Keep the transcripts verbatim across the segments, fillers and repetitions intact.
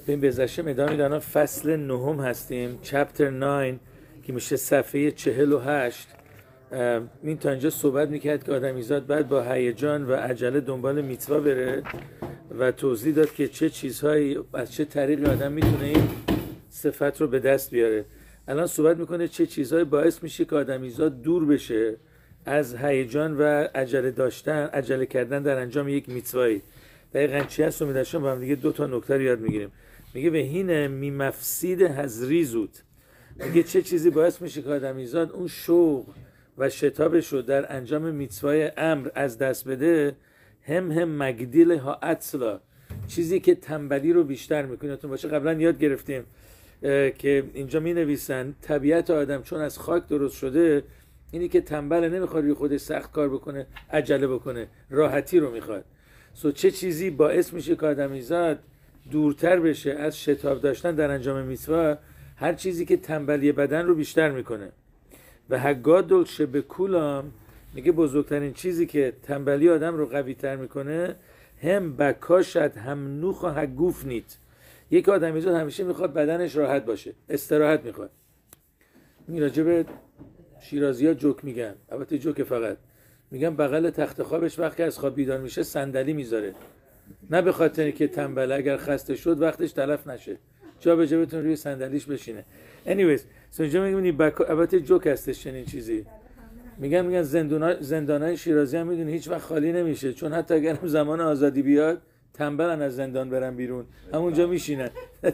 به این بزرشم ادامه میدانم فصل نهم هستیم چپتر نه که میشه صفحه چهل و هشت. این تا اینجا صحبت میکرد که آدمیزاد باید با هیجان و عجله دنبال میتوا بره و توضیح داد که چه چیزهایی از چه طریقی آدم میتونه این صفت رو به دست بیاره. الان صحبت میکنه چه چیزهایی باعث میشه که آدمیزاد دور بشه از هیجان و عجله داشتن، عجله کردن در انجام یک میتوایی. دقیقاً چی هست رو میداشتم با هم دیگه دو تا نکته رو یاد میگیریم. میگه به هین می مفسید هزری زود، میگه چه چیزی باعث میشه که آدمیزاد اون شوق و شتابش رو در انجام میتوای امر از دست بده. هم هم مگدیل ها اطلا، چیزی که تنبلی رو بیشتر میکنه. تون باشه قبلا یاد گرفتیم که اینجا می نویسن طبیعت آدم چون از خاک درست شده اینی که تنبل نمیخواد روی خودش سخت کار بکنه، عجله بکنه، راحتی رو میخواد. سو چه چیزی باعث میشه که آدمیزاد دورتر بشه از شتاب داشتن در انجام میتوا؟ هر چیزی که تنبلی بدن رو بیشتر میکنه. و هگادل شبه کولام، میگه بزرگترین چیزی که تنبلی آدم رو قوی تر میکنه هم بکاشت هم نوخ و هگوف نیت. یک آدمیزاد همیشه میخواد بدنش راحت باشه، استراحت میخواد. میراجع به شیرازی ها جوک میگن، البته جوک فقط میگن بغل تخت خوابش وقتی از خواب بیدار میشه صندلی میذاره، نه به خاطر که تنبله، اگر خسته شد وقتش تلف نشه جا به جا بتونه روی صندلیش بشینه. anyways so اینجا میگن بک... البته جوک هستش چنین چیزی. میگن میگن زندونا... زندانای شیرازی هم میدونی هیچ وقت خالی نمیشه، چون حتی اگر زمان آزادی بیاد تنبلن از زندان برن بیرون، همونجا میشینن.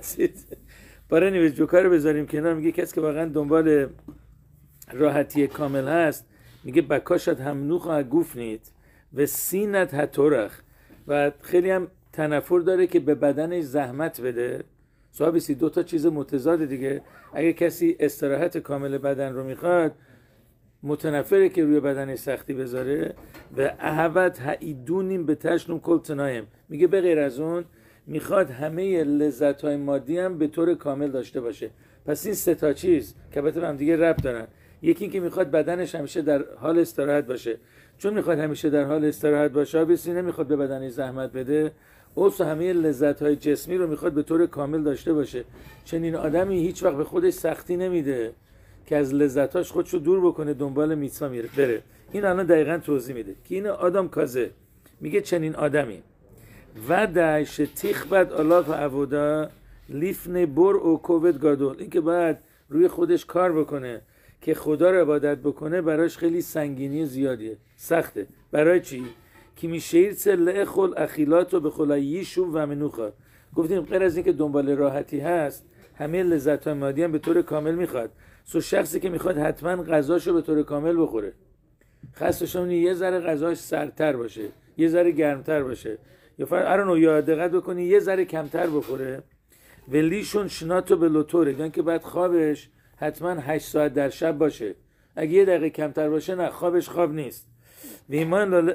برای نیوز جوکا رو بذاریم کنار. میگه کسی که واقعا دنبال راحتی کامل هست، میگه بکاشت هم نوخ و گوف نیت و سینت هتورخ، و خیلی هم تنفر داره که به بدنش زحمت بده. صحابی سی دو تا چیز متضاد دیگه. اگه کسی استراحت کامل بدن رو میخواد، متنفره که روی بدنش سختی بذاره. و احوت هایدونیم به تشنم کل تنایم، میگه به غیر از اون میخواد همه لذت‌های مادی هم به طور کامل داشته باشه. پس این سه تا چیز که البته هم دیگه ربط دارن. یکی این که میخواد بدنش همیشه در حال استراحت باشه، چون میخواد همیشه در حال استراحت باشه بسی نمیخواد به بدنش زحمت بده. اوس همه لذت‌های جسمی رو میخواد به طور کامل داشته باشه. چنین آدمی هیچ وقت به خودش سختی نمیده که از لذتاش خودشو دور بکنه، دنبال میتوا میره بره. این الان دقیقاً توضیح میده که این آدم کازه. میگه چنین آدمی و دایش تیخ بد الاف عبودا لیفن بر او کوود گادول، این که باید روی خودش کار بکنه که خدا رو عبادت بکنه، براش خیلی سنگینی زیادیه، سخته. برای چی؟ که میشیرت لخل اخیلاتو به خلاییشو و منوخا. گفتیم غیر از این که دنبال راحتی هست، همه لذت‌های مادی هم به طور کامل میخواد. سو شخصی که میخواد حتما غذاشو به طور کامل بخوره، خاصشون یه ذره غذاش سردتر باشه، یه ذره گرمتر باشه، یا فرض ارنو یا دقت بکنی یه ذره کمتر بخوره. ولیشون شناتو به لوتوره، یعنی که بعد خوابش حتما هشت ساعت در شب باشه. اگه یه دقیقه کمتر باشه نه، خوابش خواب نیست. ویمان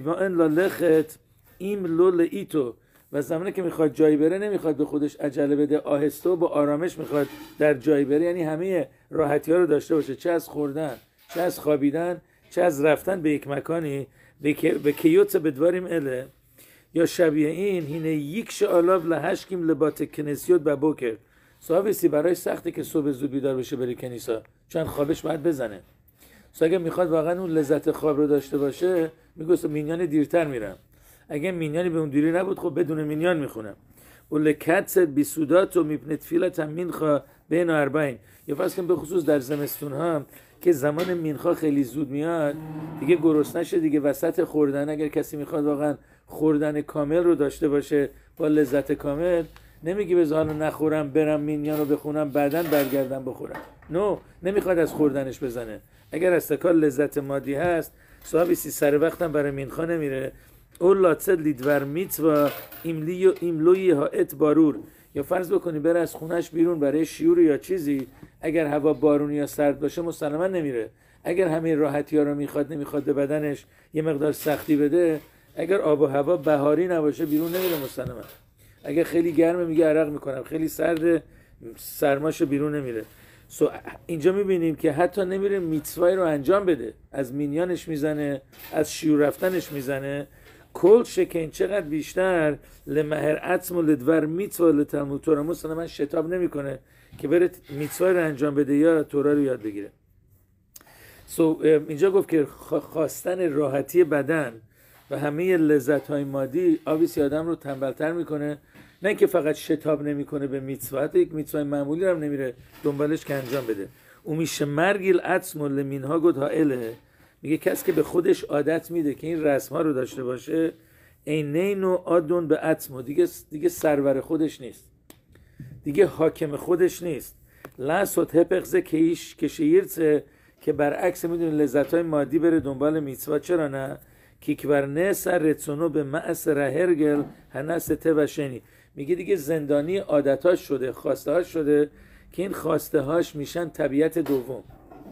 لالخت ایم لول ایتو، و زمانی که میخواد جایی بره نمیخواد به خودش عجله بده، آهسته و با آرامش میخواد در جایی بره. یعنی همه راحتی ها رو داشته باشه، چه از خوردن، چه از خوابیدن، چه از رفتن به یک مکانی. به کیوت بدواریم اله یا شبیه این هینه یک شعالاب لحشکیم لبات کنسیوت ببوکر. صحابی سی برای سخته که صبح زود بیدار بشه بره کنیسا، چون خوابش باید بزنه. سو اگه میخواد واقعا اون لذت خواب رو داشته باشه، میگه مینیان دیرتر میرم. اگه مینیانی به اون دیری نبود، خب بدون مینیان میخونم. اول کاتس بیسودات و میپنت فیلت هم مینخا بین اربعین. یا فرض کن به خصوص در زمستون ها که زمان مینخا خیلی زود میاد، دیگه گرسنه شه دیگه وسط خوردن. اگر کسی میخواد واقعا خوردن کامل رو داشته باشه با لذت کامل، نمیگی بذار نخورم برم مینیان رو بخونم بعدن برگردم بخورم. نو no, نمیخواد از خوردنش بزنه. اگر از تکال لذت مادی هست، صحابی سی سر وقتم برای مینخا نمیره. اول لاتسد لیدور میتوا ایملی و ایملوی ها ات بارور. یا فرض بکنی بره از خونش بیرون برای شیور یا چیزی، اگر هوا بارونی یا سرد باشه مسلما نمیره. اگر همه راحتی ها رو میخواد، نمیخواد به بدنش یه مقدار سختی بده، اگر آب و هوا بهاری نباشه بیرون نمیره مسلما. اگر خیلی گرمه میگه عرق میکنم، خیلی سرده سرماش بیرون نمیره. سو اینجا میبینیم که حتی نمیره میتوای رو انجام بده، از مینیانش میزنه، از شیور رفتنش میزنه. کل شکن چقدر بیشتر لمهر عطم و لدور میتوا لتلمود تورا مثلا من شتاب نمیکنه که بره میتوا رو انجام بده یا تورا رو یاد بگیره. سو so, اینجا گفت که خواستن راحتی بدن و همه لذت های مادی آبیسی آدم رو تنبلتر میکنه، نه که فقط شتاب نمیکنه به میتوا، حتی یک میتوا معمولی رو هم نمیره دنبالش که انجام بده. او میشه مرگیل عطم و لمینها گد هائله، میگه کسی که به خودش عادت میده که این رسم ها رو داشته باشه اینین و آدون به عطم، دیگه دیگه سرور خودش نیست، دیگه حاکم خودش نیست. لاسوت هپخزه کهیش کشیرته که برعکس میدونه لذت های مادی بره دنبال میتوا. چرا نه؟ کیکورنه سر رتسونو به معس رهرگل هنس توشنی، میگه دیگه زندانی عادتاش شده، خواسته هاش شده که این خواسته هاش میشن طبیعت دوم.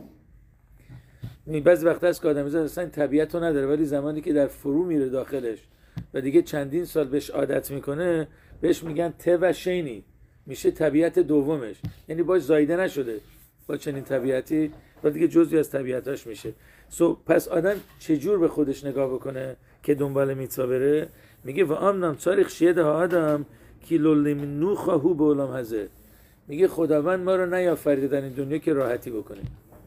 بعضی وقت هست که آدم زن اصلا طبیعت رو نداره، ولی زمانی که در فرو میره داخلش و دیگه چندین سال بهش عادت میکنه بهش میگن توشنی، میشه طبیعت دومش، یعنی باش زایده نشده با چنین طبیعتی و دیگه جزئی از طبیعتاش میشه. سو پس آدم چجور به خودش نگاه بکنه که دنبال میتوا بره؟ میگه و آمنام تاریخ شیده ها آدم کی لولیم نو خواهو به علام هزه، میگه خداوند ما رو نیافریده در این دنیا که راحتی بکنیم.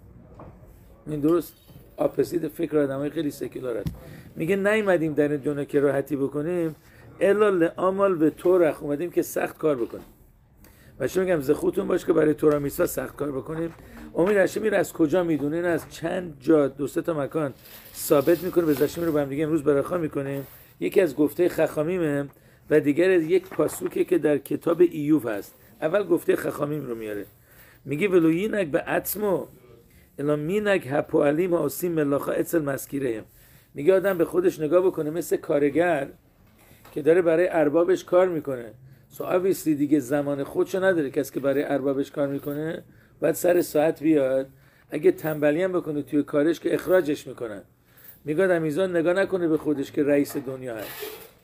این درست اپوزیت فکر آدمای خیلی سکولار است. میگه نیومدیم در این دنیا که راحتی بکنیم، الا لعمل به طورخ، اومدیم که سخت کار بکنیم. و چون میگم زخوتون باش که برای تورا میتوا سخت کار بکنیم. امید هاشمی از کجا میدونه؟ این از چند جا دو سه تا مکان ثابت میکنه. به زشمی رو با هم دیگه امروز برخا میکنیم. یکی از گفته خخامیمه و دیگر یک پاسوکه که در کتاب ایوب هست. اول گفته خخامیم رو میاره، میگه ولوینک به عطمو الا مینک هپوالیم آسیم ملاخا اصل مسکیره. میگه آدم به خودش نگاه بکنه مثل کارگر که داره برای اربابش کار میکنه. سو obviously دیگه زمان خودشو نداره. کسی که برای اربابش کار میکنه باید سر ساعت بیاد، اگه تنبلی هم بکنه توی کارش که اخراجش میکنن. میگه آدم میزان نگاه نکنه به خودش که رئیس دنیا هست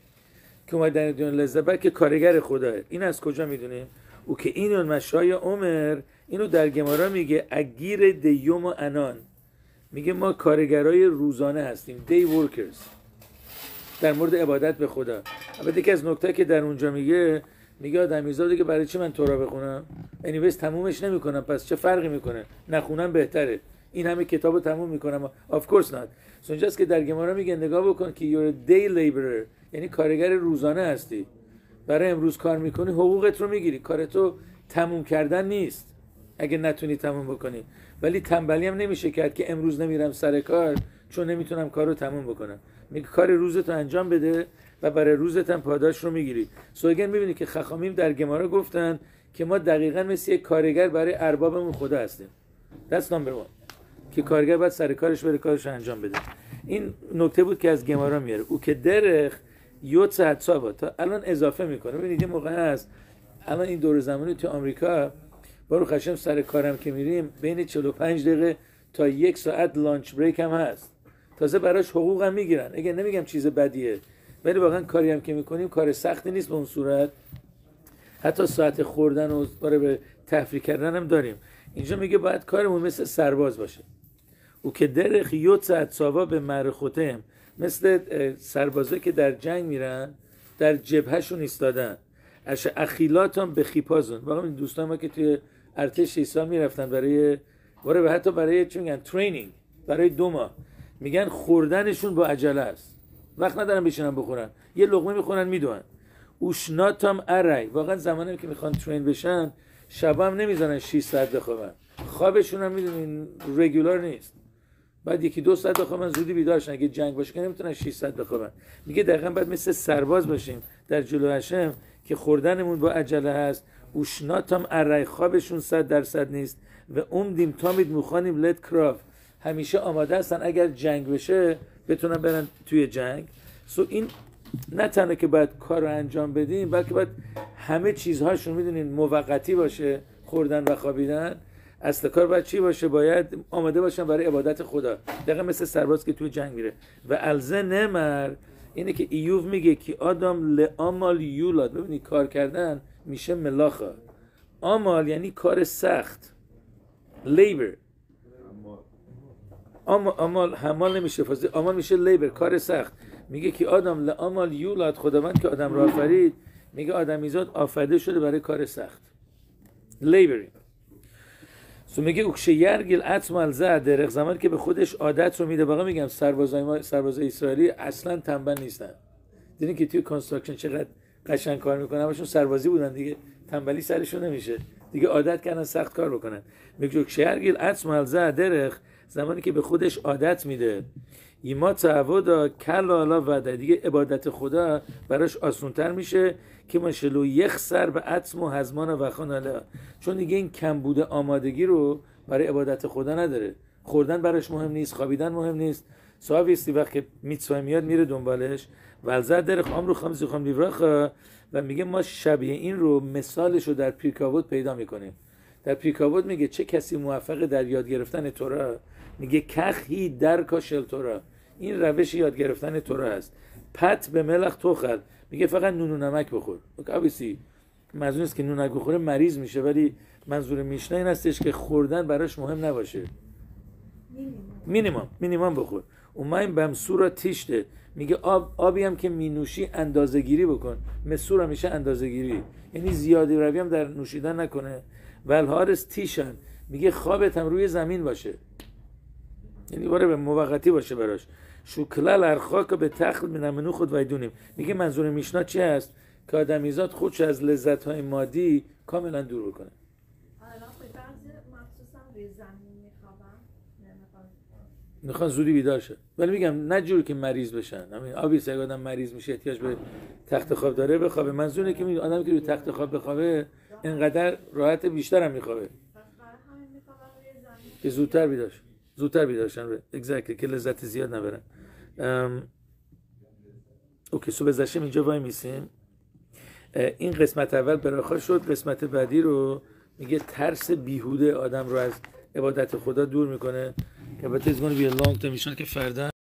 که اومد در دنیا لذت بر، که کارگر خداه. این از کجا میدونیم؟ او که اینون مشای عمر اینو در گمارا میگه اگیر دیوم و انان، میگه ما کارگرای روزانه هستیم، day workers در مورد عبادت به خدا. البته که از نکته که در اونجا میگه میگه آدمیزاده که برای چی من تورا بخونم؟ انیویز تمومش نمیکنم، پس چه فرقی میکنه؟ نخونم بهتره. این همه کتابو تموم میکنم. of course not. اونجاست که در گمارا میگه نگاه بکن که you're a day laborer، یعنی کارگر روزانه هستی، برای امروز کار میکنی، حقوقت رو میگیری. کارتو تموم کردن نیست اگه نتونی تموم بکنی، ولی تنبلی هم نمیشه کرد که امروز نمیرم سر کار چون نمیتونم کارو تموم بکنم. میگه کار روزتو انجام بده و برای روزت هم پاداش رو میگیری. سو اگر میبینی که خخامیم در گمارا گفتن که ما دقیقاً مثل یک کارگر برای اربابمون خدا هستیم. that's number one، که کارگر باید سر کارش بره کارش رو انجام بده. این نکته بود که از گمارا میاره. او که درخ یوت حدسا تا الان اضافه میکنه. ببینید یه موقع هست الان این دور زمانی تو آمریکا بارو خشم سر کارم که میریم بین چهل و پنج دقیقه تا یک ساعت لانچ بریک هم هست. تازه براش حقوق هم میگیرن. اگه نمیگم چیز بدیه، ولی واقعا کاری هم که میکنیم کار سختی نیست به اون صورت. حتی ساعت خوردن و برای به تفریح کردن هم داریم. اینجا میگه باید کارمون مثل سرباز باشه. او که درخ یوت ساعت ساوا به مرخوتهم، مثل سربازه که در جنگ میرن در جبهشون ایستادن. اش اخیلاتم به خیپازون. واقعا این دوستان ما که توی ارتش شش سال میرفتن برای واره به حتی برای چی میگن ترینینگ، برای دو ماه، میگن خوردنشون با عجله است، وقت ندارن بشینن بخورن، یه لقمه میخورن میدوئن. اوشناتم ارای، واقعا زمانی که میخوان ترین بشن شب هم نمیذارن شش ساعت بخوابن. خوابشون هم میدونین رگولار نیست، بعد یکی دو ساعت بخوابن زودی بیدار شن. اگه جنگ باشه که نمیتونن شش ساعت بخوابن. میگه دقیقاً بعد مثل سرباز باشیم در جلو هشم که خوردنمون با عجله هست. اوشناتم ارای، خوابشون صد درصد نیست. و اومدیم تامید مخانیم لت کراف، همیشه آماده هستن اگر جنگ بشه بتونن برن توی جنگ. سو این نه تنها که باید کار رو انجام بدیم، بلکه باید همه چیزهاشون میدونین موقتی باشه، خوردن و خوابیدن. اصل کار باید چی باشه؟ باید آماده باشن برای عبادت خدا، دقیقا مثل سرباز که توی جنگ میره. و الزه نمر اینه که ایوب میگه که آدم لعمال یولاد. ببینید کار کردن میشه ملاخا. عمل یعنی کار سخت، لیبر. عمل حمال نمیشه، فاصله عمل میشه لیبر، کار سخت. میگه که آدم لعمل یولد، خداوند که آدم را آفرید، میگه آدمیزاد آفریده شده برای کار سخت، لیبرینگ. سو میگه اوکشه یرگل اتمال زد درخ، زمانی که به خودش عادت رو میده. واقعا میگم سربازای ما، سربازای اسرائیلی اصلا تنبل نیستن. دیدین که توی کنستراکشن چقدر قشنگ کار میکنن، همشون سربازی بودن دیگه، تنبلی سرشون نمیشه دیگه، عادت کردن سخت کار بکنن. میگه اوکشه یرگل اتمال زد درخ، زمانی که به خودش عادت میده. ایما تعودا کلالا وعده، دیگه عبادت خدا براش آسان‌تر میشه که ماشلو یخسر به عتم و هزمان و خاناله، چون دیگه این کمبود آمادگی رو برای عبادت خدا نداره. خوردن براش مهم نیست، خوابیدن مهم نیست. صحابیستی وقت که میتسوه میاد میره دنبالش ولزر در خام رو خام زیخام لیوراخ، و میگه ما شبیه این رو مثالش رو در پیرکاوت پیدا میکنیم. در پیرکاوت میگه چه کسی موفق در یاد گرفتن تورا، میگه کخی در کاشل تورا، این روش یاد گرفتن تورا است. پت به ملخ توخل، میگه فقط نون و نمک بخور. اوکیسی منظور نیست که نونک بخوره مریض میشه، ولی منظور میشنه این هستش که خوردن براش مهم نباشه، مینیمم مینیمم بخور. اومایم بمسورا تیشته، میگه آب آبی هم که مینوشی اندازه گیری بکن. مسورا میشه اندازه گیری، یعنی زیادی روی هم در نوشیدن نکنه. ولهارس تیشن، میگه خوابت هم روی زمین باشه، یعنی باره به موقتی باشه براش. شوکلال ارخاک به تخل منمنو خود ویدونیم، میگه منظور میشنا چی هست؟ که آدمیزاد خودش از لذت‌های مادی کاملا دور بکنه. میخوان زودی بیدار شه، ولی میگم نه جوری که مریض بشن. همین آبی سگ آدم مریض میشه احتیاج به تخت خواب داره بخوابه. منظوره که میگه آدم که روی تخت خواب بخوابه اینقدر راحت بیشتر هم میخوابه که زودتر بیدار شه، زودتر بیدار شن. اگزکتلی که لذت زیاد نبرن. ام... اوکی سو بزشم اینجا وای میسیم. این قسمت اول براخا شد. قسمت بعدی رو میگه ترس بیهوده آدم رو از عبادت خدا دور میکنه که البته از گونه بی لانگ تا میشن که فردا